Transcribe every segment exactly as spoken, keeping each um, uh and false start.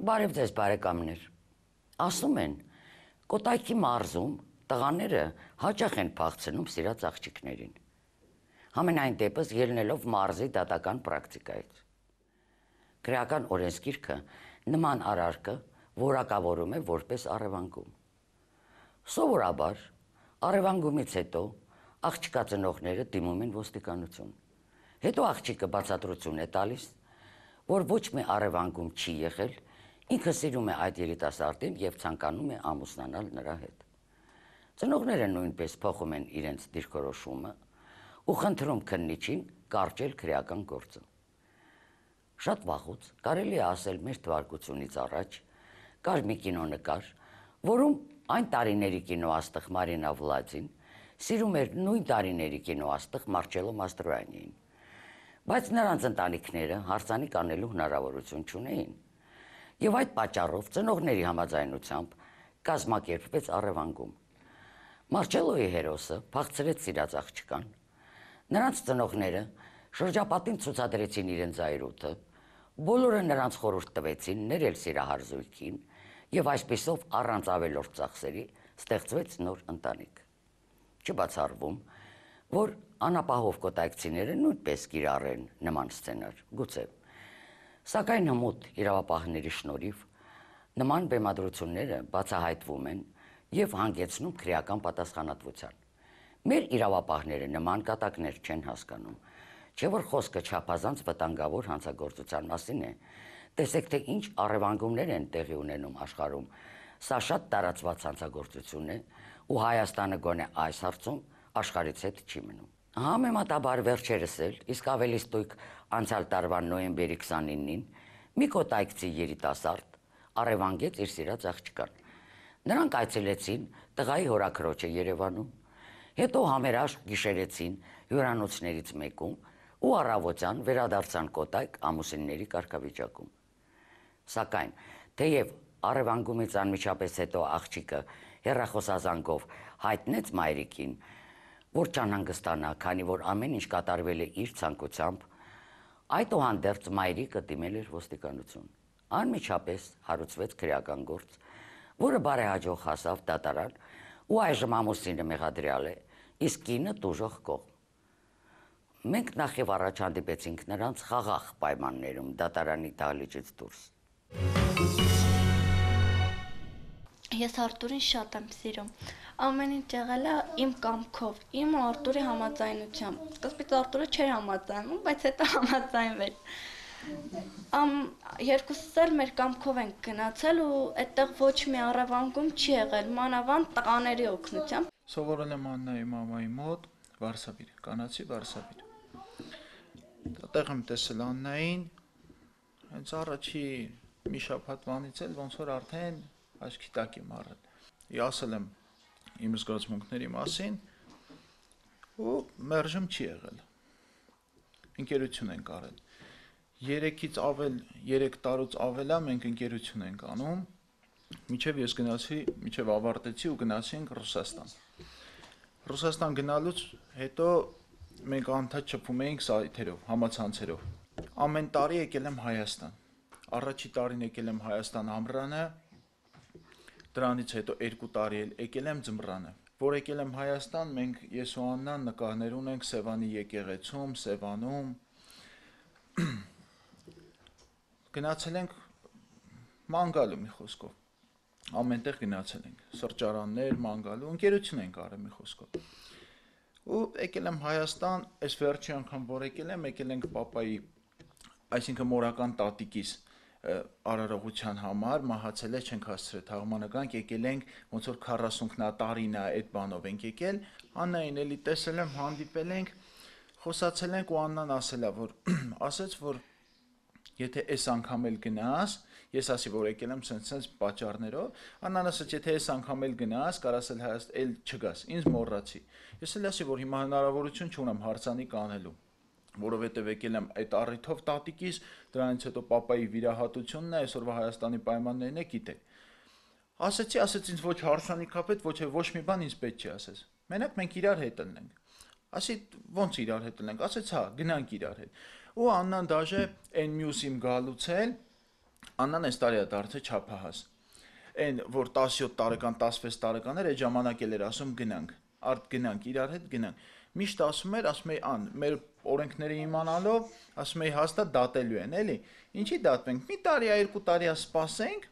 Բարև ձեզ բարեկամներ, ասում են, կոտայքի մարզում տղաները հաճախ են փախցնում սիրած աղջիկներին, համենայն դեպս ելնելով մարզի դատական պրակտիկայից։ Քրեական օրենսգիրքը նման արարքը որակավորում է որպես առևանգում։ Սովորաբար, առևանգումից հետո աղջկա ծնողները դիմում են ոստիկանություն, հետո աղջիկը բացատրություն է տալիս, որ ոչ մի առևանգում չի եղել, ինքը սիրում է այդ երիտասարդին և ցանկանում է ամուսնանալ նրա հետ։ Ծնողները նույնպես փոխում են իրենց դիրքորոշումը ու խնդրում քննիչին կարճել քրեական գործը։ Շատ վաղուց կարելի է ասել մեր թվարկությունից առաջ կար մի կինոնկար, որում այն տարիների կինոաստղ Մարինա Վլադին սիրում էր նույն տարիների կինոաստղ Մարչելո Մաստրոյանիին, բայց նրանց ընտանիքները հարսանիք անելու հնարավորություն չունեին, և այդ պատճառով ծնողների համաձայնությամբ կազմակերպվեց առևանգում։ Մարչելոյի հերոսը փախցրեց սիրած աղջկան, նրանց ծնողները շրջապատին ցուցադրեցին իրենց զայրույթը, բոլորը նրանց խորհուրդ տվեցին ներել սիրահարզույքին և այսպիսով առանց ավելորդ ծախսերի ստեղծվեց նոր ընտանիք։ Չբացառվում, որ անապահով կոտայքցիները նույնպես կիրառեն նման սցենար, գուցե, սակայն հմուտ իրավապահների շնորհիվ նման բեմադրությունները բացահայտվում են և հանգեցնում քրեական պատասխանատվության։ Մեր իրավապահները նման կատակներ չեն հասկանում, չէ որ խոսքը չափազանց վտանգավոր հանցագործության մասին է, տեսեք թե ինչ առևանգումներ են տեղի ունենում աշխարհում, սա շատ տարածված հանցագործություն է ու Հայաստանը գոնե այս հարցում աշխարհից հետ չի մնում։ Համեմատաբար վերջերս էլ, իսկ ավելի ստույգ անցյալ տարվա նոյեմբերի քսանինին, մի կոտայքցի երիտասարդ առևանգեց իր սիրած աղջկան։ Նրանք այցելեցին տղայի հորաքրոջը Երևանում, հետո համերաշխ գիշերեցին հյուրանոցներից մեկում ու առավոտյան վերադարձան կոտայք ամուսինների կարգավիճակում։ Սակայն, թեև առևանգումից անմիջապես հետո աղջիկը հեռախոսազանգով հայտնեց մայրիկին, որ չանհանգստանա, քանի որ ամեն ինչ կատարվել է իր ցանկությամբ, այդուհանդերձ մայրիկը դիմել էր ոստիկանություն։ Անմիջապես հարուցվեց քրեական գործ, որը բարեհաջող հասավ դատարան ու այժմ ամուսինը մեղադրյալ է, իսկ կինը տուժող կողմ։ Մենք նախ և առաջ հանդիպեցինք նրանց խաղաղ պայմաններում դատարանի դահլիճից դուրս։ Ես Արտուրին շատ եմ սիրում։ Ամեն ինչ եղել է իմ կամքով, իմ ու Արտուրի համաձայնությամբ։ Սկզբից Արտուրը չէր համաձայնում, բայց հետո համաձայնվեց։ Ամ երկուսս էլ մեր կամքով ենք գնացել ու այդտեղ ոչ մի առևանգում չի եղել, մանավանդ տղաների օգնությամբ։ Սովորել եմ Աննայի մամայի մոտ, Վարշավիր, կանացի Վարշավիր։ Այդտեղ եմ տեսել Աննային, հենց առաջի մի շաբաթվանից էլ ոնց որ արդեն աչքի տակ եմ առել։ Ասել եմ իմ զգացմունքների մասին ու մերժում չի եղել։ Ընկերություն ենք արել։ Երեքից ավել, երեք տարուց ավելա մենք ընկերություն ենք անում, մինչև ես գնացի, մինչև ավարտեցի ու գնացինք Ռուսաստան։ Ռուսաստան գնալուց հետո մենք անդադ շփվում էինք սայթերով, համացանցերով։ Ամեն տարի եկել եմ Հայաստան։ Առաջի տարին եկել եմ Հայաստան ամռանը, դրանից հետո երկու տարի էլ եկել եմ ձմռանը։ Որ եկել եմ Հայաստան, մենք ես ու Աննան նկարներ ունենք Սևանի եկեղեցում, Սևանում։ Գնացել ենք ման գալու մի խոսքով, ամենտեղ գնացել ենք, սրճարաններ, ման գալու, ընկերություն ենք արել մի խոսքով։ Ու եկել եմ Հայաստան, այս վերջի անգամ որ եկել եմ, եկել ենք պապայի, այսինքն մորական տատիկիս արարողության համար, մահացել է, չենք հասցրել թաղմանականք, եկել ենք, ոնց որ քառասունքնատարին է, այդ բանով ենք եկել, Աննային էլի տեսել եմ, հանդիպել ենք, խոսացել ենք ու Աննան ասել է, որ ասեց, որ եթե այս անգամ էլ գնաս, ես ասի, որ եկել եմ սենց-սենց պատճառներով, Աննան ասեց, եթե այս անգամ էլ գնաս, կարաս էլ Հայաստան էլ չգաս, ինձ մոռացի։ Ես էլ ասի, որ հիմա հնարավորություն չունեմ հարցանիք անելու, որովհետև եկել եմ այդ առիթով տատիկիս, դրանից հետո պապայի վիրահատությունն է, այսօրվա Հայաստանի պայմաններն է, գիտեք։ Ասեցի, ասեց ինձ ոչ հարսանիքապետ, ոչ ոչ մի բան ինձ պետք չի ասես։ Մենակ մենք իրար հետ ելնենք։ Ասի ոնց իրար հետ ելնենք, ասեց հա, գնանք իրար հետ։ Ու Աննան դաժե այն մյուս իմ գալուց էլ Աննան այս տարի է դարձել չափահաս։ Այն որ տասնյոթ տարեկան, տասնվեց տարեկան էր, այդ ժամանակ էլ էր ասում գնանք, արդ գնանք, իրար հետ գնանք։ Միշտ ասում էր, ասում էի ան, մեր օրենքները իմանալով, ասում էի հաստատ դատելու են, էլի։ Ինչի դատվենք։ Մի տարի, երկու տարի սպասենք,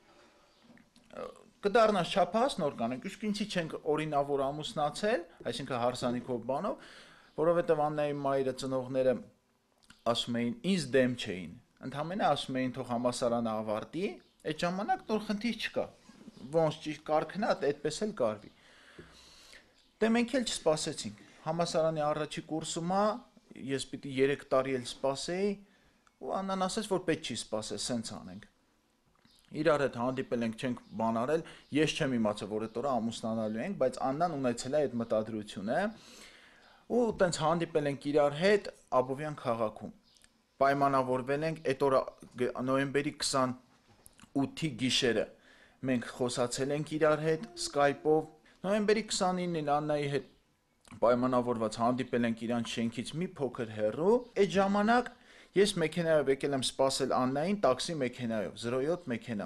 կդառնաս չափահաս նոր կանենք, իսկ ինչի չենք օրինավոր ամուսնացել, այսինքն հարսանիքով բանով, որովհետև Աննայի մայրը ծնողները ասում էին, ինձ դեմ չէին, ընդհանրապես ասում էին թող համալսարանը ավարտի, այդ ժամանակ նոր խնդիր չկա, ոնց ճիշտ կարգնա, այդպես էլ կարվի։ Դե մենք էլ չսպասեցինք, համալսարանի առաջի կուրսում է, ես պիտի երեք տարի էլ սպասեի, ու Աննան ասաց, որ պետք չի սպասել, սենց անենք։ Իրար հետ հանդիպել ենք, չենք բան արել, ես չեմ իմացել, որ այդ օրը ամուսնանալու ենք, բայց Աննան ունեցել է այդ մտադրությունը, ու տենց հանդիպել ենք իրար հետ Աբովյան քաղաքում։ Պայմանավորվել ենք այդ օրը նոյեմբերի քսանութի գիշերը մենք խոսացել ենք իրար հետ Skype-ով, նոյեմբերի քսանինին Աննայի հետ պայմանավորված հանդիպել ենք իրանց շենքից մի փոքր հեռու, այդ ժամանակ ես մեքենայով եկել եմ սպասել Աննային, տաքսի մեքենայով, զրո յոթ մեքենա։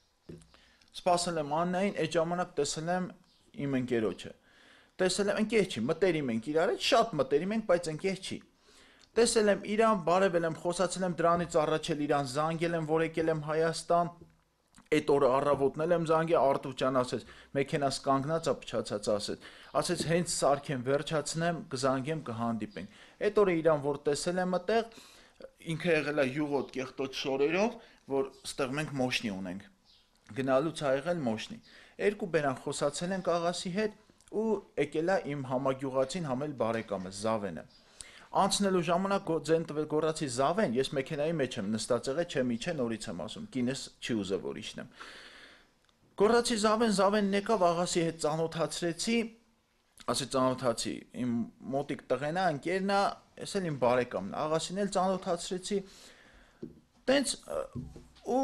Սպասել եմ Աննային, այդ ժամանակ տեսել եմ իմ ընկերոջը։ Տեսել եմ ընկեր չի, մտերիմ ենք իրար հետ, շատ մտերիմ ենք, բայց ընկեր չի։ Տեսել եմ իրան, բարևել եմ, խոսացել եմ դրանից առաջ էլ իրան զանգել եմ, որ եկել եմ Հայաստան։ Այդ օրը առավոտն եմ զանգել, Արտուր ջան ասեց, մեքենաս կանգնած է, փչացած ասեց։ Ասեց հենց սարքեմ, վերջացնեմ, կզանգեմ, կհանդիպենք։ Այդ օրը իրան որ տեսել եմ այդտեղ, ինքը եղել է յուղոտ կեղտոտ շորերով, որ ստեղ մենք մոշնի ունենք։ Գնալուց ա եղել մոշնի։ Երկու բերան խոսացել ենք աղասի հետ ու եկել է իմ համագյուղացին համել բարեկամը Զավենը։ Անցնելու ժամանակ ձեն տվել գոռացի Զավեն, ես մեքենայի մեջ եմ նստած եղել, չեմ իջե, նորից եմ ասում, կինս չի ուզել որ իջնեմ։ Գոռացի Զավեն, Զավենն եկավ աղասի հետ ծանոթացրեցի, ասի ծանոթացի, իմ մոտիկ տղեն է, ընկերն է, ես էլ իմ բարեկամն է, աղասին էլ ծանոթացրեցի, տենց ու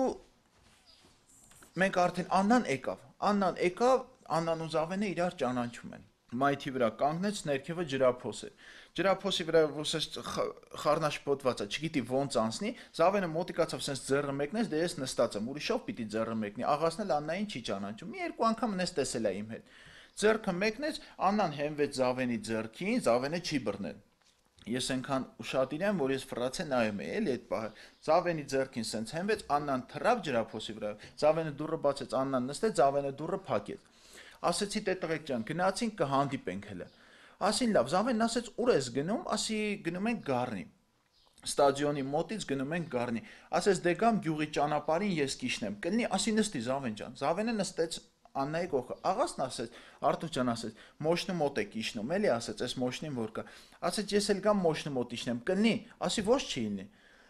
մենք արդեն Աննան եկավ, Աննան եկավ, Աննան ու Զավենը իրար ճանաչում են։ Մայթի վրա կանգնեց, ներքևը ջրափոս էր։ Ջրափոսի վրա ոսես խառնաշփոթված է, չգիտի ոնց անցնի, Զավենը մոտիկացավ sense ձեռը մեկնեց, դե ես նստած եմ, ուրիշով պիտի ձեռը մեկնի, աղասն էլ Աննային չի ճանաչում։ Մի երկու անգամ նես տեսել է իմ հետ։ Ձեռքը մեկնեց, Աննան հենվեց Զավենի ձեռքին, Զավենը չի բռնել։ Ես այնքան ուշադիր եմ, որ ես ֆրացե նայում եի, էլի այդ պահը։ Զավենի ձեռքին sense հենվեց, Աննան թռավ ջրափոսի վրա։ Զավենը դուռը բացեց, Աննան նստեց, Զավենը դուռը փակեց։ Ասեցի տե տղեկ ջան, գնացինք կհանդիպենք հələ։ Ասին լավ, Զավենն ասեց ուր ես գնում, ասի գնում ենք Գառնի։ Ստադիոնի մոտից գնում ենք Գառնի։ Ասեց դե գամ գյուղի ճանապարհին ես կիշնեմ։ Կլինի, ասի նստի Զավեն ջան։ Զավենը նստեց Աննայի կողքը։ Աղասն ասեց, Արտուր ջան ասեց, մոշնու մոտ եք իշնում, էլի ասեց, այս մոշնին որ կա։ Ասեց ես էլ գամ մոշնու մոտ իշնեմ, կլինի, ասի ոչ չի լինի։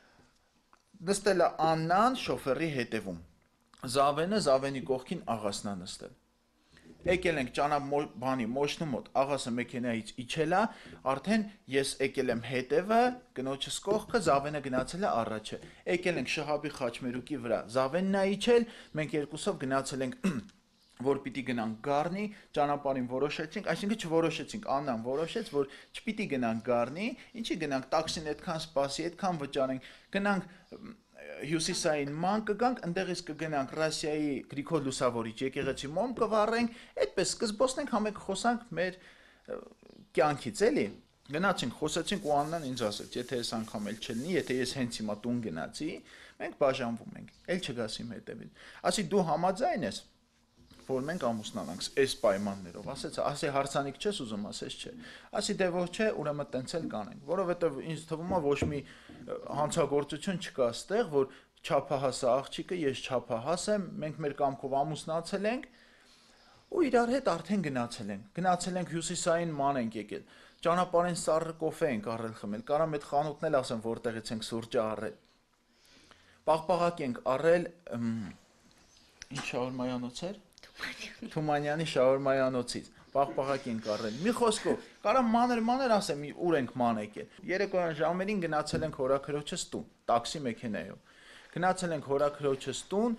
Նստել է Աննան շոֆերի հետևում։ Զավենը Զավենի կողքին աղասն է նստել։ Եկել ենք ճանապ բանի մոշնու մոտ, աղասը մեքենայից իջել է, արդեն ես եկել եմ հետևը, կնոջս կողքը, Զավենը գնացել է առաջը։ Եկել ենք Շահաբի խաչմերուկի վրա, Զավենն է իջել, մենք երկուսով գնացել ենք որ պիտի գնանք Գառնի, ճանապարհին որոշեցինք, այսինքն չորոշեցինք, Աննան որոշեց, որ չպիտի գնանք Գառնի, ինչի գնանք տաքսին այդքան սպասի, այդքան վճարենք, գնանք հյուսիսային ման կգանք, ընդեղից կգնանք Ռասիայի Գրիգոր Լուսավորիչ եկեղեցի մոմ կվառենք, այդպես սկզբոսնենք համեք խոսանք մեր կյանքից, էլի։ Գնացինք, խոսեցինք ու Աննան ինձ ասեց, եթե այս անգամ էլ չլինի, եթե ես հենց հիմա տուն գնացի, մենք բաժանվում ենք, էլ չգաս իմ հետևից։ Ասի դու համաձայն ես, որ մենք ամուսնանանք այս պայմաններով, ասեց, ասի հարցանիք չես ուզում, ասես չէ։ Ասի դե ոչ չէ, ուրեմն տենց էլ կանենք, որովհետև ինձ թվում է ոչ մի հանցագործություն չկա այստեղ, որ չափահաս է աղջիկը, ես չափահաս եմ, մենք մեր կամքով ամուսնացել ենք ու իրար հետ արդեն գնացել ենք։ Գնացել ենք հյուսիսային ման ենք եկել։ Ճանապարհին սառը կոֆե ենք առել խմել, կարամ այդ խանութն էլ ասեմ, որտեղից ենք սուրճը առել։ Պաղպաղակ ենք առել, ինչ շաուրմայանոց էր։ Թումանյանի շաուրմայանոցից պաղպաղակ ենք առել։ Մի խոսքով, կարամ մանր մանր ասեմ, ուր ենք ման եկել։ Երեկոյան ժամերին գնացել ենք հորաքրոջս տուն, տաքսի մեքենայով։ Գնացել ենք հորաքրոջս տուն,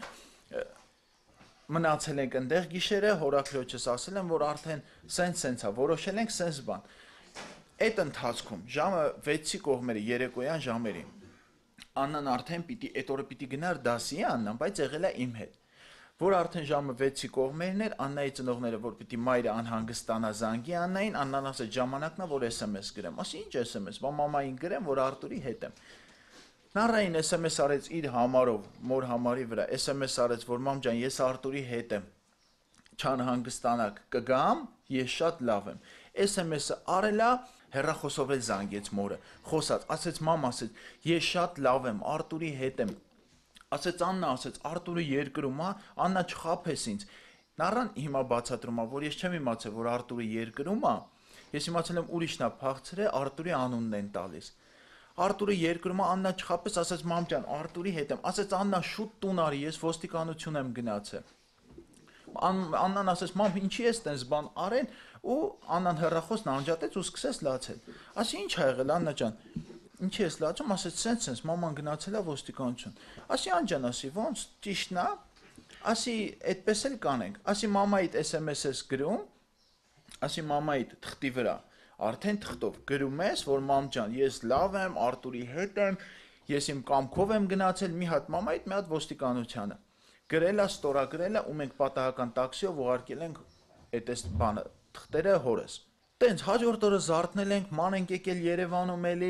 մնացել ենք այնտեղ գիշերը, հորաքրոջս ասել եմ, որ արդեն սենց-սենց է, որոշել ենք սենց բան։ Այդ ընթացքում ժամը վեցի կողմերը երեկոյան ժամերին Աննան արդեն պիտի այդ օրը պիտի գնար դասի Աննան, բայց եղել է իմ հետ։ Որ արդեն ժամը վեցի կողմերն էր, Աննայի ծնողները, որ պիտի մայրը անհանգստանա զանգի Աննային, Աննան ասեց ժամանակն է, որ էս էմ էս գրեմ։ Ասի ինչ էս էմ էս, բա մամային գրեմ, որ Արտուրի հետ եմ։ Նարային էս էմ էս արեց իր համարով, մոր համարի վրա, էս էմ էս արեց, որ մամ ջան, ես Արտուրի հետ եմ։ Չանհանգստանաք, կգամ, ես շատ լավ եմ։ Էս էմ էսը արելա, հեռախոսով էլ զանգեց մորը, խոսած, ասեց մամ, ասեց, ես շատ լավ եմ, Արտուրի հետ եմ։ Ասեց Աննա, ասեց, Արտուրը երկրում է, Աննա չխաբես ինձ։ Նարան հիմա բացատրում է, որ ես չեմ իմացել, որ Արտուրը երկրում է, ես իմացել եմ ուրիշն է փախցրել, Արտուրի անունն են տալիս։ Արտուրը երկրում է, Աննա չխաբես, ասեց մամ ջան, Արտուրի հետ եմ։ Ասեց Աննա շուտ տուն արի, ես ոստիկանություն եմ գնացել։ Աննան ասեց, մամ, ինչի ես տենց բան արեն, ու Աննան հեռախոսն անջատեց ու սկսեց լացել։ Ասի ինչ ա եղել, Աննա ջան, ինչի ես լացում, ասեց սենց-սենց, մաման գնացել է ոստիկանություն։ Ասի Անջան, ասի ոնց ճիշտն է, ասի այդպես էլ կանենք, ասի մամայիդ էս էմ էս ես գրում, ասի մամայիդ թղթի վրա, արդեն թղթով գրում ես, որ մամ ջան, ես լավ եմ, Արտուրի հետ եմ, ես իմ կամքով եմ գնացել, մի հատ մամայիդ, մի հատ ոստիկանությանը։ Գրել է, ստորագրել է, ու մենք պատահական տաքսիով ուղարկել ենք այդ էս բանը, թղթերը հորս։ Տենց հաջորդ օրը զարթնել ենք, ման ենք եկել Երևանում էլի,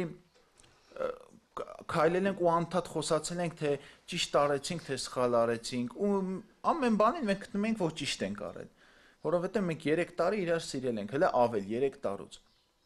քայլել ենք ու անդադ խոսացել ենք, թե ճիշտ արեցինք, թե սխալ արեցինք, ու ամեն բանին մենք գտնում ենք, որ ճիշտ ենք արել, որովհետև մենք երեք տարի իրար սիրել ենք, հələ ավել երեք տարուց։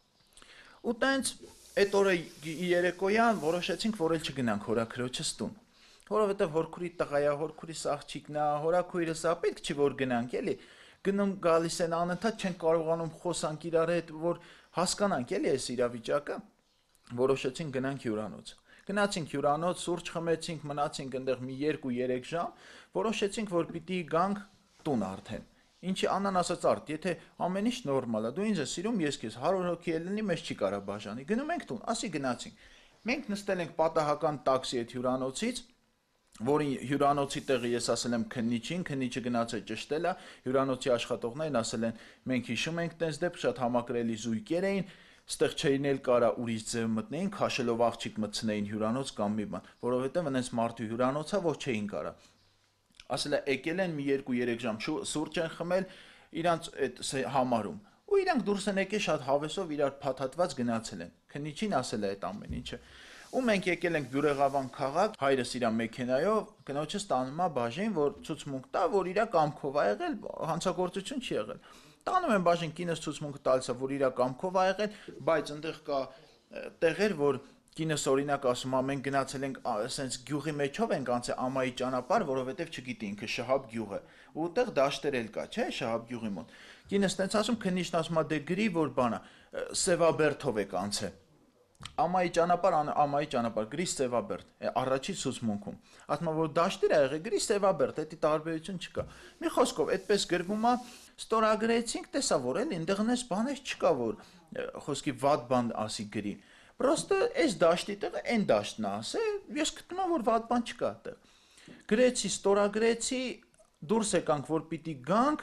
Ու տենց այդ օրը երեկոյան որոշեցինք, որ էլ չգնանք հորաքրոջս տուն, որովհետև հորքուրի տղայա, հորքուրիս աղջիկն է, հորաքույրս է, պետք չի որ գնանք, էլի, գնում գալիս են անընդհատ չեն կարողանում խոսանք իրար հետ, որ հասկանանք, էլի այս իրավիճակը, որոշեցինք գնանք հյուրանոց։ Գնացինք հյուրանոց, սուրճ խմեցինք, մնացինք այնտեղ մի երկու-երեք ժամ, որոշեցինք, որ պիտի գանք տուն արդեն։ Ինչի Աննան ասաց Արդ, եթե ամեն ինչ նորմալ է, դու ինձ ես սիրում, ես քեզ հարյուր հոգի էլ լինի, մեզ չի կարա բաժանի։ Գնում ենք տուն, ասի գնացինք։ Մենք նստել ենք պատահական տաքսի այդ հյուրանոցից, որի հյուրանոցի տեղը ես ասել եմ քննիչին, քննիչը գնացել ճշտել է, հյուրանոցի աշխատողներն ասել են, մենք հիշում ենք տենց դեպք, շատ համակրելի զույգեր էին, ստեղ չէին էլ կարա ուրիշ ձև մտնեին, քաշելով աղջիկ մտցնեին հյուրանոց կամ մի բան, որովհետև այնպես մարդու հյուրանոցա, որ չէին կարա։ Ասել է եկել են մի երկու-երեք ժամ սուրճ են խմել իրանց այդ համարում։ Ու իրանք դուրս են եկել շատ հավեսով իրար փաթաթված գնացել են։ Քննիչին ասել է այդ ամեն ինչը։ Ու մենք եկել ենք Բյուրեղավան քաղաք, հայրս իր մեքենայով, կնոջս տանում է բաժին, որ ցուցմունք տա, որ իր կամքով ա եղել, հանցագործություն չի եղել։ Տանում են բաժին, կինս ցուցմունքը տալիս է, որ իր կամքով ա եղել, բայց այնտեղ կա տեղեր, որ կինս օրինակ ասում է, մենք գնացել ենք ասենց գյուղի մեջով ենք անցել ամայի ճանապարհ, որովհետև չգիտի ինքը Շահաբ գյուղ է։ Ու այդտեղ դաշտեր էլ կա, չէ՞, Շահաբ գյուղի մոտ։ Կինս տենց ասում, քննիչն ասում է, դե գրի, որ բանա, Սևաբերդով եք անցել։ Ամայի ճանապարհ, ամայի ճանապարհ, գրի Սևաբերդ, առաջի ցուցմունքում։ Ասում է, որ դաշտեր ա եղել, գրի Սևաբերդ, դա տարբերություն չկա։ Մի խոսքով, այդպես գրվում է, ստորագրեցինք, տեսա որ էլ այնտեղնես բաներ չկա, որ խոսքի վատ բան ասի գրի։ Պրոստը այս դաշտի տեղը այն դաշտն է, ասե, ես գտնում եմ, որ վատ բան չկա այդտեղ։ Գրեցի, ստորագրեցի, դուրս եկանք, որ պիտի գանք,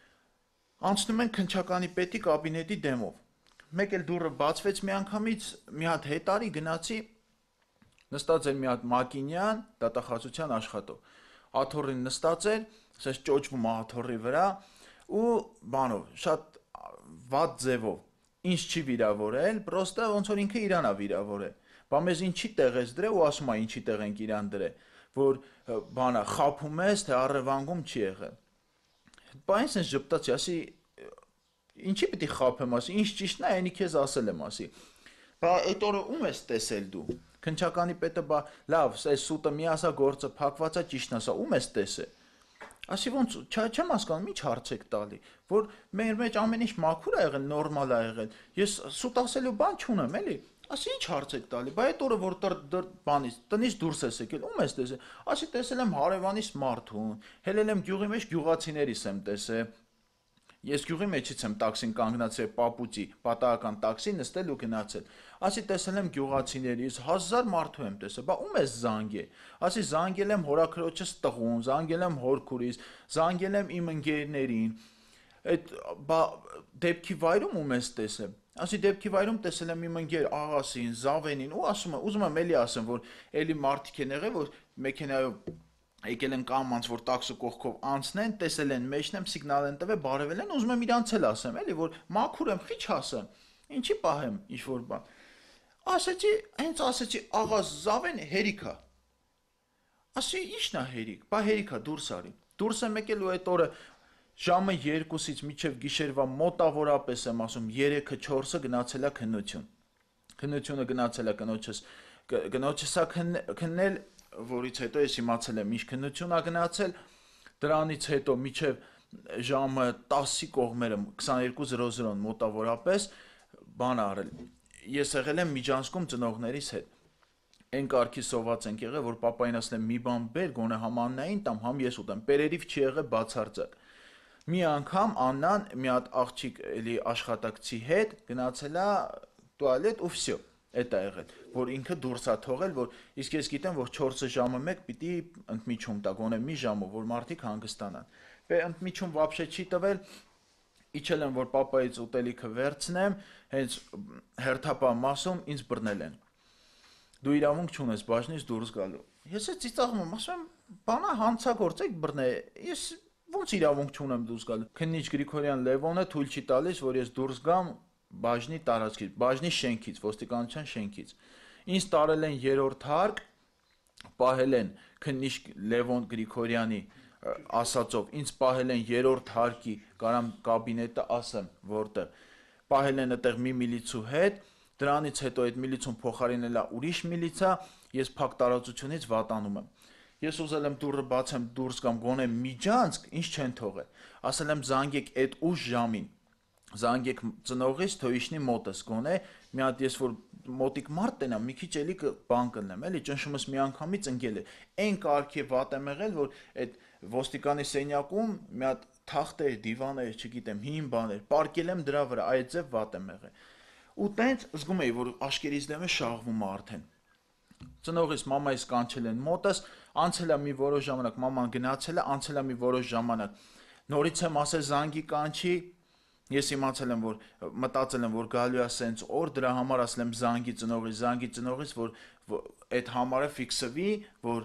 անցնում ենք քննչականի պետի կաբինետի դեմով։ Մեկ էլ դուռը բացվեց մի անգամից, մի հատ հետ արի գնացի, նստած էր մի հատ Մակինյան, դատախազության աշխատող։ Աթոռին նստած էր, ասես ճոճվում աթոռի վրա ու բանով, շատ վատ ձևով, ինչ չի վիրավորել, պրոստը ոնց որ ինքը իրան է վիրավորել։ Բա մեզ ինչի տեղ ես դրել ու ասում է ինչի տեղ ենք իրան դրել, որ բանա խափում ես, թե առևանգում չի եղել։ Բա ինձ ես ժպտացի, ասի ինչի պիտի խափեմ, ասի, ինչ ճիշտն է, այնի քեզ ասել եմ, ասի։ Բա այդ օրը ում ես տեսել դու։ Քննչականի պետը բա լավ, այս սուտը մի ասա գործը փակված է, ճիշտն ասա, ում ես տեսել։ Ասի ոնց չեմ հասկանում, ինչ հարց եք տալի, որ մեր մեջ ամեն ինչ մաքուր ա եղել, նորմալ ա եղել։ Ես սուտ ասելու բան չունեմ, էլի։ Ասի ինչ հարց եք տալի, բա այդ օրը որ բանից տնից դուրս ես եկել, ում ես տեսել։ Ասի տեսել եմ հարևանիս մարդուն, հելել եմ գյուղի մեջ գյուղացիներիս եմ տեսել։ Ես գյուղի մեջից եմ տաքսին կանգնացել պապուծի, պատահական տաքսի նստել ու գնացել։ Ասի տեսել եմ գյուղացիներից, հազար մարդու եմ տեսել, բա ում ես զանգել։ Ասի զանգել եմ հորաքրոջս տղուն, զանգել եմ հորքուրիս, զանգել եմ իմ ընկերներին։ այդ դեպքի վայրում ում ես տեսել։ Ասի դեպքի վայրում տեսել եմ իմ ընկեր աղասին, Զավենին ու ասում եմ, ուզում եմ էլի ասեմ, որ էլի մարդիկ են եղել, որ մեքենայով եկել են կամանց, որ տաքսու կողքով անցնեն, տեսել են մեջն եմ, սիգնալ են տվել, բարևել են, ուզում եմ իրանց էլ ասեմ, էլի, որ մաքուր եմ, խիչ ասեմ, ինչի պահեմ, ինչ-որ բան։ Ասեցի, հենց ասեցի, աղա Զավեն հերիքա։ Ասի, ի՞նչն է հերիք, բա հերիքա դուրս արի։ Դուրս եմ եկել ու այդ օրը ժամը երկուսից մինչև գիշերվա մոտավորապես եմ ասում երեքը չորսը գնացել է քննություն։ Քննությունը գնացել է կնոջս, կնոջս է քննել, որից հետո ես իմացել եմ ինչ քննություն է գնացել, դրանից հետո մինչև ժամը տասի կողմերը քսաներկու զրո զրոն մոտավորապես բան արել։ Ես եղել եմ Միջանցքում ծնողներիս հետ։ Այն կարգի սոված ենք եղել, որ պապային ասել եմ մի բան բեր, գոնե համ Աննային տամ, համ ես ուտեմ։ Պերերիվ չի եղել բացարձակ։ Մի անգամ Աննան մի հատ աղջիկ էլի աշխատակցի հետ գնացել է տուալետ ու վсё, էդ է եղել, որ ինքը դուրս է թողել, որ իսկ ես գիտեմ, որ չորսը ժամը մեկ պիտի ընդմիջում տա, գոնե մի ժամով, որ մարդիկ հանգստանան։ Բե ընդմիջում вообще չի տվել, իջել եմ, որ պապայից ուտելիքը վերցնեմ, հենց հերթապահ մասում ինձ բռնել են։ Դու իրավունք չունես բաժնից դուրս գալու։ Ես է ծիծաղում եմ, ասում եմ, բանա հանցագործ եք բռնե, ես ոնց իրավունք չունեմ դուրս գալու։ Քննիչ Գրիգորյան Լևոնը թույլ չի տալիս, որ ես դուրս գամ բաժնի տարածքից, բաժնի շենքից, ոստիկանության շենքից։ Ինձ տարել են երրորդ հարկ, պահել են քննիչ Լևոն Գրիգորյանի ասածով, ինձ պահել են երրորդ հարկի, կարամ կաբինետը ասեմ, որտեղ, պահել են այդտեղ մի միլիցու հետ, դրանից հետո այդ միլիցուն փոխարինել է ուրիշ միլիցա, ես փակ տարածությունից վատանում եմ։ Ես ուզել եմ դուռը բացեմ, դուրս գամ, գոնե Միջանցք, ինչ չեն թողել։ Ասել եմ զանգեք այդ ուշ ժամին։ Զանգեք ծնողից, թող իշնի մոտս, գոնե մի հատ ես որ մոտիկ մարդ տենամ, մի քիչ էլի բան կլնեմ, էլի ճնշումս մի անգամից ընկել է։ Այն կարգի վատ եմ եղել, որ այդ ոստիկանի սենյակում մի հատ թախտեր, դիվաներ, չգիտեմ, հին բաներ, պարկել եմ դրա վրա, այդ ձև վատ եմ եղել։ Ու տենց զգում էի, որ աշկերից դեմ է շաղվում արդեն։ Ծնողից մամայից կանչել են մոտս, անցել է մի որոշ ժամանակ, մաման գնացել է, անցել է մի որոշ ժամանակ։ Նորից եմ ասել զանգի կանչի, ես իմացել եմ, որ մտածել եմ, որ գալու է սենց օր, դրա համար ասել եմ զանգի ծնողից, զանգի ծնողից, որ այդ համարը ֆիքսվի, որ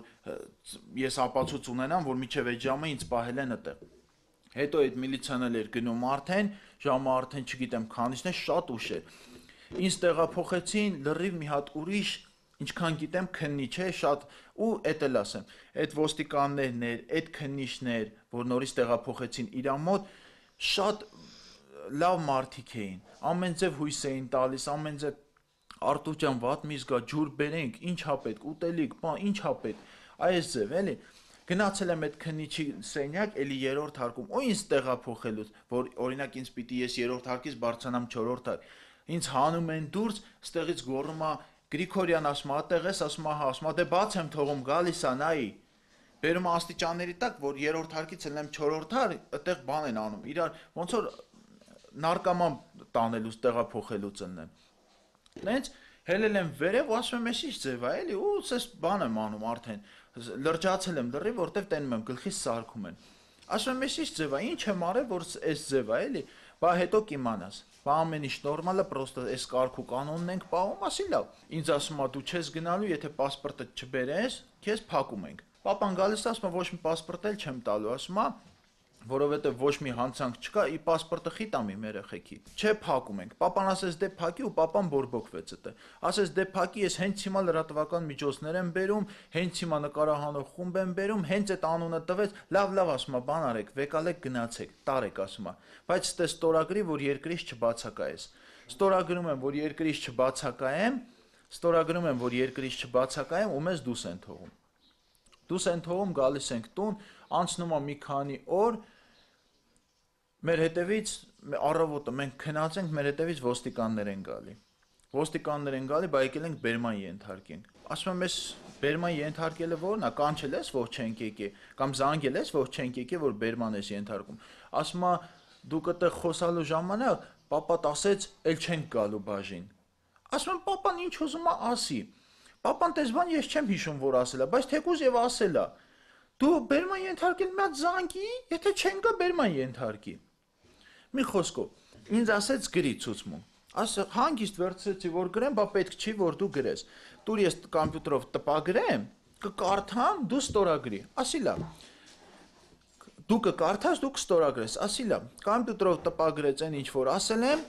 ես ապացույց ունենամ, որ միջև այդ ժամը ինձ պահել են այդտեղ։ Հետո այդ միլիցիան էլ էր գնում արդեն, ժամը արդեն չգիտեմ քանիսն է, շատ ուշ էր։ Ինձ տեղափոխեցին լրիվ մի հատ ուրիշ, ինչքան գիտեմ քննիչ է, շատ ու էդ էլ ասեմ, այդ ոստիկաններն էր, այդ քննիչներ, որ նորից տեղափոխեցին իր մոտ, շատ լավ մարդիկ էին, ամեն ձև հույս էին տալիս, ամեն ձև Արտուր ջան, վատ մի զգա, ջուր բերենք, ինչ հա պետք, ուտելիք, բան, ինչ հա պետք, այս ձև, էլի։ Գնացել եմ այդ քննիչի սենյակ, էլի երրորդ հարկում, ու ինձ տեղափոխելուց, որ օրինակ ինձ պիտի ես երրորդ հարկից բարձրանամ չորրորդ հարկ։ Ինձ հանում են դուրս, ստեղից գոռում է Գրիգորյան ասում է, «Ատեղ ես», ասում է, «Հա», ասում է, «Դե բաց եմ թողում, գալիս է, նայի»։ Բերում է աստիճանների տակ, որ երրորդ հարկից ելնեմ չորրորդ հարկ, այդտեղ բան են անում, իրար ոնց որ նարկոման տանելուց, տեղափոխելուց ելնեմ։ Նենց հելել եմ վերև ու ասում եմ, «Էս ի՞նչ ձև է, էլի», ու ես բան եմ անում արդեն, լրջացել եմ լրիվ, որտեվ տենում եմ գլխիս սարքում են։ Ասում եմ, «Էս ի՞նչ ձև է, ինչ եմ արել, որ էս ձև է, էլի»։ Բա հետո կիմանաս։ Բա ամեն ինչ նորմալ է, պրոստը էս կարգ ու կանոնն ենք պահում, ասի լավ։ Ինձ ասում է, «Դու չես գնալու, եթե պասպորտը չբերես, քեզ փակում ենք»։ Պապան գալիս է, ասում է, «Ոչ մի պասպորտ էլ չեմ տալու», ասում է, որովհետև ոչ մի հանցանք չկա, ի պասպորտը խիտամ իմ երեխեքի։ Չէ, փակում ենք։ Պապան ասեց, «Դե փակի» ու պապան բորբոքվեց այդտեղ։ Ասեց, «Դե փակի, ես հենց հիմա լրատվական միջոցներ եմ բերում, հենց հիմա նկարահանող խումբ եմ բերում, հենց այդ անունը տվեց, լավ, լավ, ասում է, բան արեք, վեկալեք գնացեք, տարեք», ասում է։ Բայց ստե ստորագրի, որ երկրից չբացակայես։ Ստորագրում եմ, որ երկրից չբացակայեմ, ստորագրում եմ, որ երկրից չբացակայեմ ու մեզ դուս են թողում։ Դուս են թողում, գալիս ենք տուն, անցնում է մի քանի օր, մեր հետևից առավոտը մենք քնած ենք, մեր հետևից ոստիկաններ են գալի։ Ոստիկաններ են գալի, բա եկել ենք բերման ենթարկենք։ Ասում եմ, «Էս բերման ենթարկելը ո՞րն է, կանչել ես, որ չենք եկե, կամ զանգել ես, որ չենք եկե, որ բերման ես ենթարկում»։ Ասում է, «Դուք այդտեղ խոսալու ժամանակ պապատ ասեց, «Էլ չենք գալու բաժին»։ Ասում եմ, «Պապան ինչ ուզում է ասի»։ Պապան տես բան ես չեմ հիշում, որ ասել է, բայց թեկուզ եւ ասել է։ Դու բերման ենթարկել մի հատ զանգի, եթե չեն գա բերման ենթարկի։ Մի խոսքով, ինձ ասեց գրի ցուցմունք։ Ասա հանգիստ վերցրեցի, որ գրեմ, բա պետք չի, որ դու գրես։ Տուր ես կոմպյուտերով տպագրեմ, կկարդամ, դու ստորագրի։ Ասի լավ։ Դու կկարդաս, դու կստորագրես։ Ասի լավ։ Կոմպյուտերով տպագրեց այն ինչ որ ասել եմ։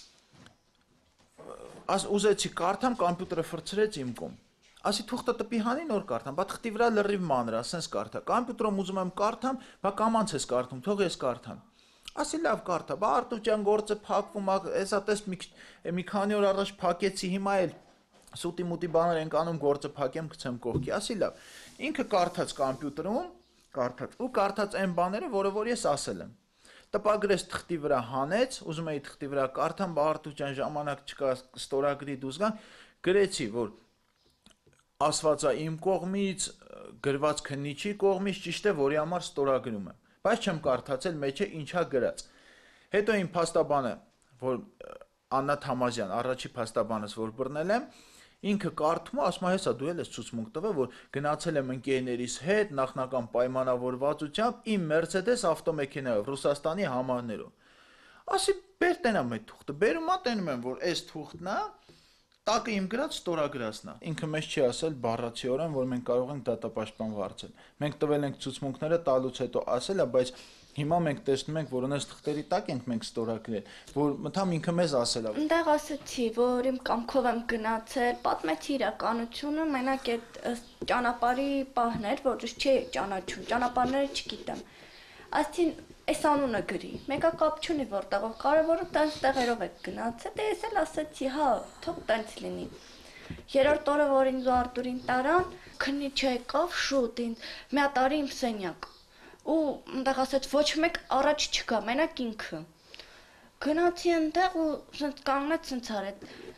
Աս ուզեցի կարդամ, կոմպյուտերը ֆրցրեց իմ կողմ։ Ասի թուղթը տպի հանի նոր կարդամ, բա թղթի վրա լրիվ մանր, ասենց կարդա։ Կոմպյուտերում ուզում եմ կարդամ, բա կամանց ես կարդում, թող ես կարդամ։ Ասի լավ կարդա, բա Արտուր ջան գործը փակվում, էսա տես մի մի քանի օր առաջ փակեցի, հիմա էլ սուտի մուտի բաներ ենք անում, գործը փակեմ, գցեմ կողքի։ Ասի լավ։ Ինքը կարդաց կոմպյուտերում, կարդաց ու կարդաց այն բաները, որը որ ես ասել եմ։ Տպագրեց թղթի վրա հանեց, ուզում էի թղթի վրա կարդամ, բա Արտուր ջան ժամանակ չկա, ստորագրի դուզ գան, գրեցի, որ ասվածա իմ կողմից, գրված քննիչի կողմից ճիշտ է, որի համար ստորագրում եմ։ Բայց չեմ կարդացել մեջը ինչա գրած։ Հետո իմ փաստաբանը, որ Աննա Թամազյան, առաջի փաստաբանս, որ բռնել եմ, ինքը կարդում է, ասում է, հեսա դու էլ ես ցուցմունք տվել, որ գնացել եմ ընկերներիս հետ, նախնական պայմանավորվածությամբ իմ Mercedes ավտոմեքենայով Ռուսաստանի համարներով։ Ասի, բեր տենամ այդ թուղթը, բերում ա տենում եմ, որ այս թուղթն է, տակը իմ գրած ստորագրածն է։ Ինքը մեզ չի ասել բառացիորեն, որ մենք կարող ենք դատապաշտպան վարձել։ Մենք տվել ենք ցուցմունքները տալուց հետո ասել է, բայց հիմա մենք տեսնում ենք, որ ունես թղթերի տակ ենք մենք ստորագրել, որ մտամ ինքը մեզ ասել է։ Այնտեղ ասացի, որ իմ կամքով եմ գնացել, պատմեցի իրականությունը, մենակ այդ ճանապարհի պահներ, որ ես չի ճանաչում, ճանապարհները չգիտեմ։ Այսին այս անունը գրի, մեկը կապ չունի որտեղով, կարևորը տենց տեղերով եք գնացել, դե ես էլ ասացի, հա, թող տենց լինի։ Երրորդ օրը, որ ինձ ու Արտուրին տարան, քննիչ եկավ շուտ ինձ, մի հատ արի իմ սենյակ։ Ու այնտեղ ասեց ոչ մեկ առաջ չկա, մենակ ինքը։ Գնացի այնտեղ ու ասենց կանգնեց ցենց արեց։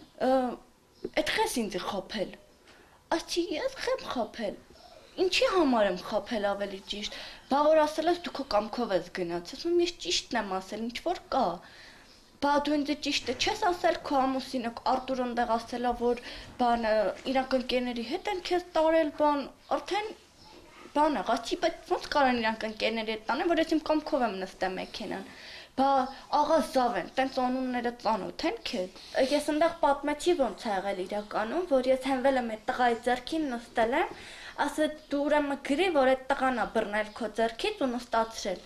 Այդ խես ինձ խոփել։ Ասի ես խեմ խոփել։ Ինչի համար եմ խոփել ավելի ճիշտ։ Բա որ ասել ես դու քո կամքով ես գնացել, ասում ես ճիշտն եմ ասել, ինչ որ կա։ Բա դու ինձ ճիշտը չես ասել քո ամուսինը, Արտուրը այնտեղ ասելա, որ բանը իրանք ընկերների հետ են քեզ տարել, բան, արդեն բանը, ղացի, բայց ոնց կարան իրանք ընկերների հետ տանեն, որ ես իմ կամքով եմ նստել մեքենան։ Բա աղա Զավեն, տենց անունները ծանոթ են քեզ։ Ես այնտեղ պատմեցի ոնց ա եղել իրականում, որ ես հենվել եմ այդ տղայի ձեռքին նստել եմ, ասել դու ուրեմն գրի, որ այդ տղան ա բռնել քո ձեռքից ու նստացրել։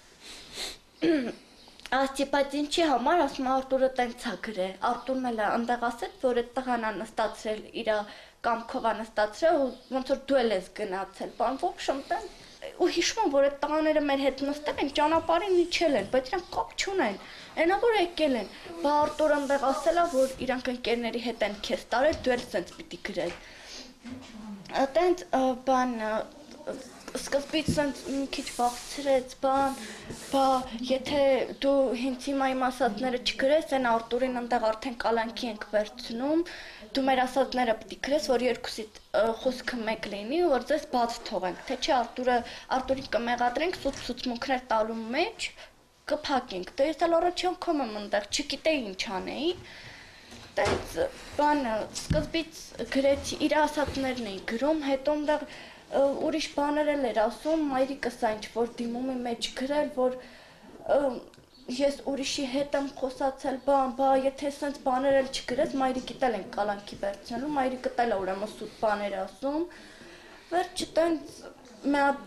Ասի, բայց ինչի համար, ասում Արտուրը տենց ա գրել։ Արտուրն էլ այնտեղ ասեց, որ այդ տղան ա նստացրել իր կամքով ա նստացրել ու ոնց որ դու էլ ես գնացել։ Բան ոբշում տեն ու հիշում եմ, որ այդ տղաները մեր հետ նստել են, ճանապարհին իջել են, բայց իրանք կապ չունեն։ Այնա որ եկել են։ Բա Արտուրը այնտեղ ասելա, որ իրանք ընկերների հետ են քեզ տարել, դու էլ սենց պիտի գրել։ Այտենց բան սկզբից սենց մի քիչ բացրեց, բան, բա եթե դու հենց հիմա իմ ասածները չգրես, այն Արտուրին այնտեղ արդեն կալանքի ենք վերցնում, դու մեր ասածները պիտի գրես, որ երկուսիդ խոսքը մեկ լինի, որ ձեզ բաց թողենք, թե չէ Արտուրը, Արտուրին կմեղադրենք սուտ ցուցմունքներ տալու մեջ, կփակենք, դե ես էլ առաջի անգամ եմ այնտեղ, չգիտեի ինչ անեի, տենց բանը սկզբից գրեցի, իր ասածներն էի գրում, հետո այնտեղ ուրիշ բաներ էլ էր ասում, մայրիկս այն ինչ-որ դիմումի մեջ գրել, որ ես ուրիշի հետ եմ խոսացել, բան, բա, եթե սենց բաներ էլ չգրես, մայրիկիդ էլ են կալանքի վերցնելու, մայրիկդ էլ է ուրեմն սուտ բաներ ասում, վերջը տենց մի հատ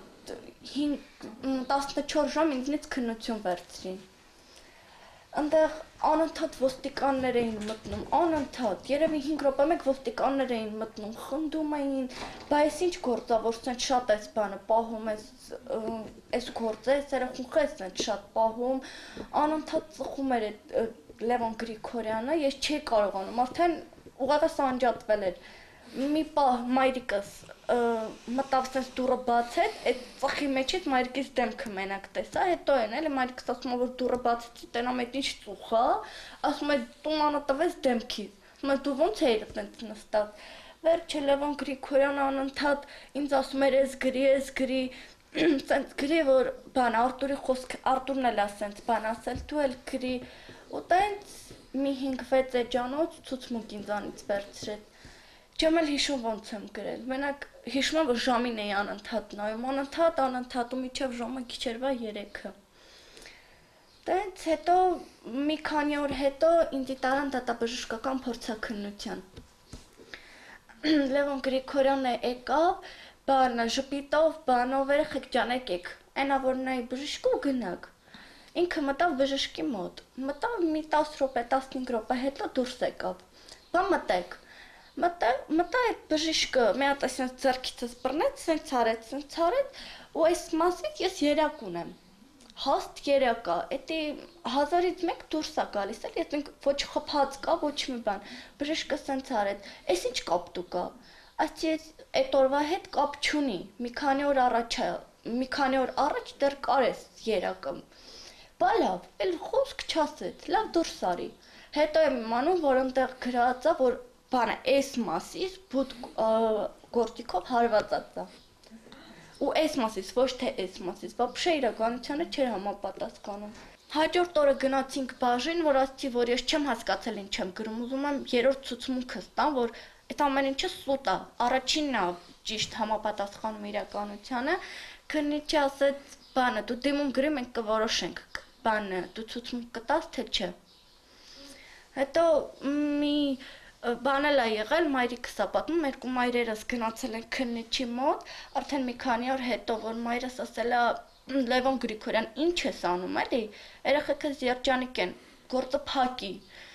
տասնչորս ժամ ինձնից քննություն վերցրին։ Այնտեղ անընդհատ ոստիկաններ էին մտնում, անընդհատ, երևի հինգ րոպե մեկ ոստիկաններ էին մտնում, խնդում էին, բա ես ինչ գործա, որ սենց շատ ես բանը պահում ես, ես գործը, ես երախունքը ես սենց շատ պահում, անընդհատ ծխում էր այդ Լևոն Գրիգորյանը, ես չէի կարողանում, արդեն ուղղակի անջատվել էր, մի պահ մայրիկս մտավ սենց դուռը բացեց, այդ ծխի մեջից մայրիկիս դեմքը մենակ տեսա, հետո են էլի մայրիկս ասում է, որ դուռը բացեցի, տենամ այդ ինչ ծուխ է, ասում է տունանը տվեց դեմքից, ասում է դու ոնց էիր տենց նստած, վերջը Լևոն Գրիգորյանը անընդհատ ինձ ասում էր ես գրի, ես գրի, սենց գրի, որ բան Արտուրի խոսք, Արտուրն էլ ասենց բան ասել, դու էլ գրի, ու տենց մի հինգ-վեց էջանոց ցուցմունք ինձանից վերցրեց։ Չեմ էլ հիշում ոնց եմ գրել, մենակ հիշում եմ, որ ժամին էի անընդհատ նայում, անընդհատ, անընդհատ ու մինչև ժամը քիչ էր վա երեքը։ Դից հետո մի քանի օր հետո ինձ տարան դատաբժշկական փորձաքննության։ Լևոն Գրիգորյանը եկավ, բանը ժպիտով, բանով երեխեք ջան եկեք, այնա որ նայի բժշկու գնաք։ Ինքը մտավ բժշկի մոտ, մտավ մի տասը րոպե, տասնհինգ րոպե հետո դուրս եկավ։ Բա մտեք։ Մտա մտա այդ բժիշկը մի հատ այսպես ձեռքիցս բռնեց, սենց արեց, սենց արեց, ու այս մասից ես երակ ունեմ։ Հաստ երակա, էդի հազարից մեկ դուրս է գալիս, էլ ես ոչ խփած կա, ոչ մի բան։ Բժիշկը սենց արեց, այս ինչ կապ դու կա։ Այսինքն այդ օրվա հետ կապ չունի։ Մի քանի օր առաջ, մի քանի օր առաջ դեռ կարես երակը։ Բա լավ, էլ խոսք չասեց, լավ դուրս արի։ Հետո եմ իմանում, որ այնտեղ գրած է, որ բանը այս մասից բուտ գործիքով հարվածած է։ Ու այս մասից, ոչ թե այս մասից, вообще իրականությանը չէր համապատասխանում։ Հաջորդ օրը գնացինք բաժին, որ ասացի, որ ես չեմ հասկացել ինչ եմ գրում, ուզում եմ երրորդ ցուցմունքս տամ, որ այդ ամեն ինչը սուտ է։ Առաջինն է ճիշտ համապատասխանում իրականությանը, քննիչը ասեց, բանը դու դիմում գրի, մենք կորոշենք, բանը դու ցուցմունք կտաս թե չէ։ Հետո մի բան էլ է եղել, մայրիկս է պատմում, երկու մայրերս գնացել են քննիչի մոտ, արդեն մի քանի օր հետո, որ մայրս ասել է Լևոն Գրիգորյան, ինչ ես անում, էլի, երեխեքս երջանիկ են, գործը փակի։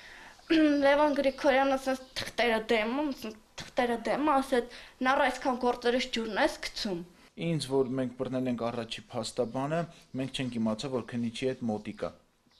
Լևոն Գրիգորյանը ասես թղթերը դեմում, թղթերը դեմը ասեց, նառ այսքան գործերից ջուրն ես գցում։ Ինձ որ մենք բռնել ենք առաջի փաստաբանը, մենք չենք իմացել, որ քննիչի հետ մոտիկա։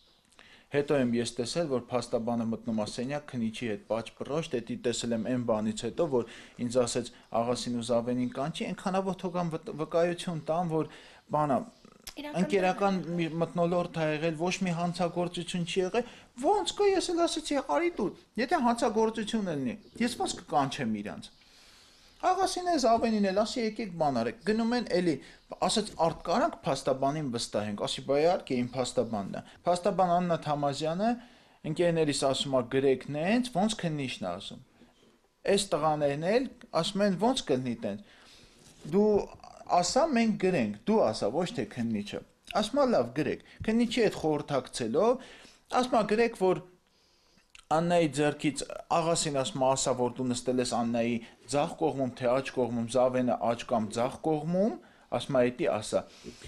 Հետո եմ ես տեսել, որ փաստաբանը մտնում է սենյակ, քննիչի հետ պաճ-պռոշտ, դետի տեսել եմ այն բանից հետո, որ ինձ ասեց աղասին ու Զավենին կանչի, այնքանով թողամ վկայություն տամ, որ բանա ընկերական մթնոլորտ ա եղել, ոչ մի հանցագործություն չի եղել, ոնց կա ես էլ ասեցի, արի դու, եթե հանցագործություն լինի, ես ոնց կկանչեմ իրանց։ Աղասին է Զավենին էլ ասի եկեք բան արեք, գնում են էլի, ասեց արդ կարանք փաստաբանին վստահենք, ասի բայ իհարկե իմ փաստաբանն է։ Փաստաբան Աննա Թամազյանը ընկերներիս ասում է գրեք նենց, ոնց քննիչն է ասում։ Այս տղաներն էլ ասում են ոնց կլինի տենց։ Դու ասա մենք գրենք, դու ասա, ոչ թե քննիչը։ Ասում է լավ գրեք։ Քննիչի հետ խորհրդակցելով, ասում է գրեք, որ Աննայի ձեռքից աղասին ասում է ասա, որ դու նստել ես Աննայի ձախ կողմում, թե աջ կողմում, Զավենը աջ կամ ձախ կողմում, ասում է էդի ասա,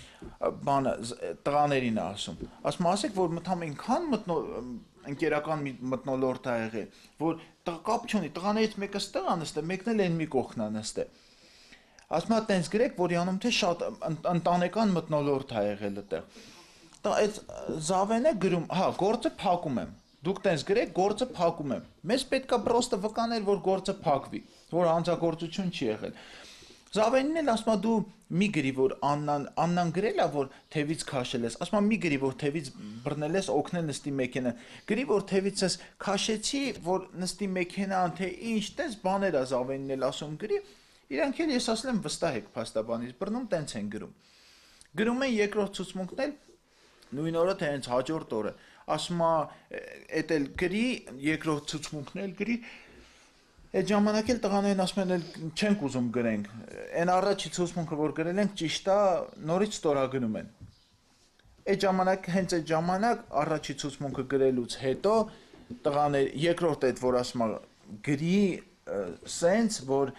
բանը տղաներին է ասում, ասում է ասեք, որ մտամ ինքան ընկերական մթնոլորտ ա եղել, որ կապ չունի, տղաներից մեկը ստեղ ա նստել, մեկն էլ այն մի կողքն ա նստել, ասում է տենց գրեք, որ յանում թե շատ ընտանեկան մթնոլորտ ա եղել այդտեղ, այդ Զավենը գրում, հա, գործը փակում եմ, դուք տենց գրեք, գործը փակում եմ, մեզ պետք է պրոստը վկաներ, որ գործը փակվի, որ հանցագործություն չի եղել։ Զավենին էլ ասում է դու մի գրի, որ Աննան, Աննան գրել է, որ թևից քաշել ես, ասում է մի գրի, որ թևից բռնել ես, օգնել նստի մեքենա, գրի, որ թևից ես քաշեցի, որ նստի մեքենան, թե ինչ, տես բաներ է Զավենին էլ ասում գրի, իրանք էլ ես ասել եմ վստահեք փաստաբանից, բռնում տենց են գրում։ Գրում են երկրորդ ցուցմունքն էլ նույն օրը թե հենց հաջորդ օրը, ասում է էդ էլ գրի, երկրորդ ցուցմունքն էլ գրի, այդ ժամանակ էլ տղաներն ասում են չենք ուզում գրենք, այն առաջի ցուցմունքը որ գրել ենք ճիշտ է, նորից ստորագրում են։ Այդ ժամանակ հենց այդ ժամանակ առաջի ցուցմունքը գրելուց հետո տղաներ երկրորդ այդ որ ասում է գրի սենց որ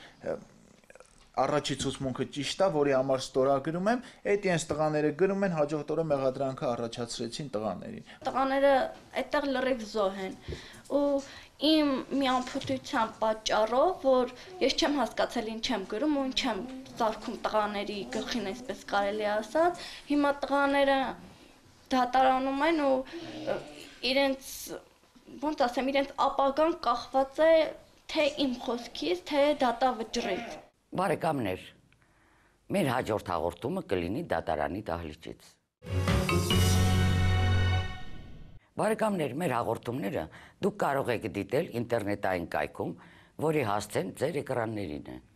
առաջի ցուցմունքը ճիշտ է, որի համար ստորագրում եմ, այդ իրենց տղաները գրում են, հաջորդ օրը մեղադրանքը առաջացրեցին տղաներին։ Տղաները այդտեղ լրիվ զոհ են ու իմ մի անփութության պատճառով, որ ես չեմ հասկացել ինչ եմ գրում ու ինչ եմ ծարքում տղաների գլխին, այսպես կարելի ասած, հիմա տղաները դատարանում են ու իրենց, ոնց ասեմ, իրենց ապագան կախված է թե իմ խոսքից, թե դատավճռից։ Բարեկամներ, մեր հաջորդ հաղորդումը կլինի դատարանի դահլիճից։ Բարեկամներ, մեր հաղորդումները դուք կարող եք դիտել ինտերնետային կայքում, որի հասցեն ձեր էկրաններին է։